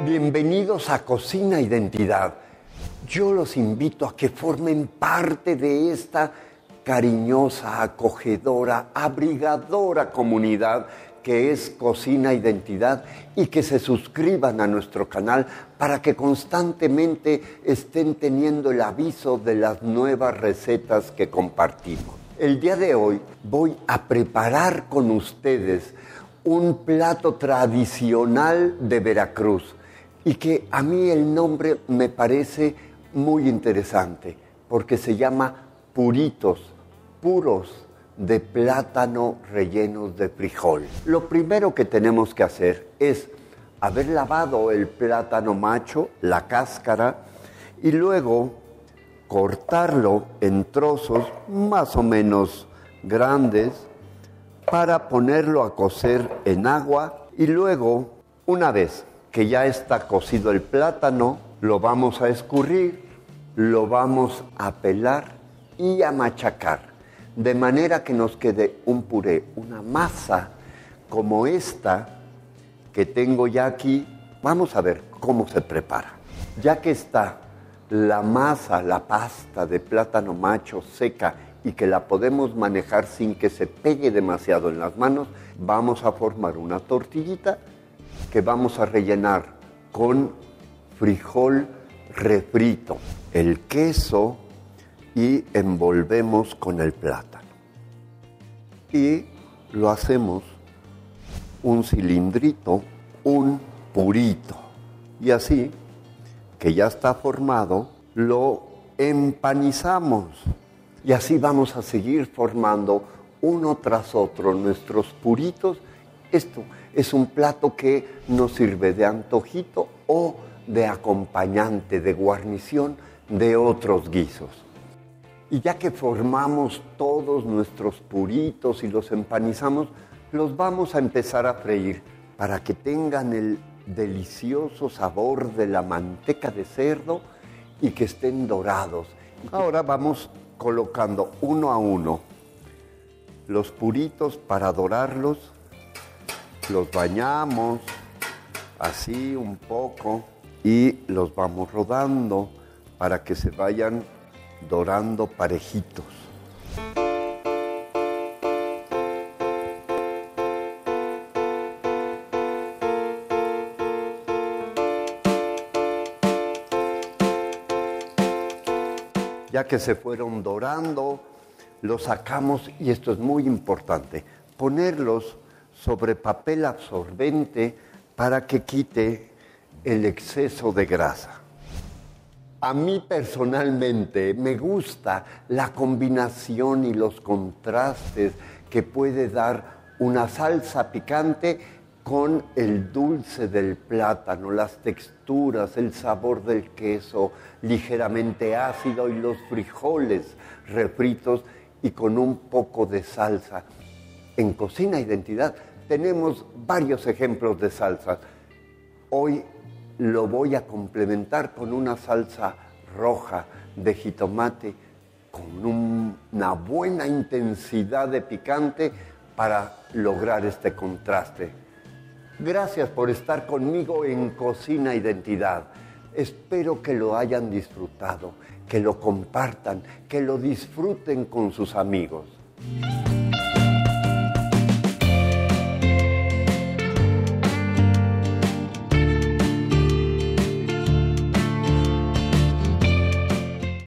Bienvenidos a Cocina Identidad. Yo los invito a que formen parte de esta cariñosa, acogedora, abrigadora comunidad que es Cocina Identidad y que se suscriban a nuestro canal para que constantemente estén teniendo el aviso de las nuevas recetas que compartimos. El día de hoy voy a preparar con ustedes un plato tradicional de Veracruz y que a mí el nombre me parece muy interesante porque se llama puritos, puros de plátano rellenos de frijol. Lo primero que tenemos que hacer es haber lavado el plátano macho, la cáscara, y luego cortarlo en trozos más o menos grandes para ponerlo a cocer en agua y luego, una vez que ya está cocido el plátano, lo vamos a escurrir, lo vamos a pelar y a machacar, de manera que nos quede un puré, una masa como esta que tengo ya aquí. Vamos a ver cómo se prepara. Ya que está la masa, la pasta de plátano macho seca y que la podemos manejar sin que se pegue demasiado en las manos, vamos a formar una tortillita que vamos a rellenar con frijol refrito, el queso y envolvemos con el plátano. Y lo hacemos un cilindrito, un purito. Y así, que ya está formado, lo empanizamos. Y así vamos a seguir formando uno tras otro nuestros puritos. Esto es un plato que nos sirve de antojito o de acompañante, de guarnición de otros guisos. Y ya que formamos todos nuestros puritos y los empanizamos, los vamos a empezar a freír para que tengan el delicioso sabor de la manteca de cerdo y que estén dorados. Ahora vamos colocando uno a uno los puritos para dorarlos. Los bañamos así un poco y los vamos rodando para que se vayan dorando parejitos. Ya que se fueron dorando, los sacamos, y esto es muy importante, ponerlos sobre papel absorbente para que quite el exceso de grasa. A mí personalmente me gusta la combinación y los contrastes que puede dar una salsa picante con el dulce del plátano, las texturas, el sabor del queso ligeramente ácido y los frijoles refritos y con un poco de salsa. En Cocina Identidad tenemos varios ejemplos de salsas. Hoy lo voy a complementar con una salsa roja de jitomate con una buena intensidad de picante para lograr este contraste. Gracias por estar conmigo en Cocina Identidad. Espero que lo hayan disfrutado, que lo compartan, que lo disfruten con sus amigos.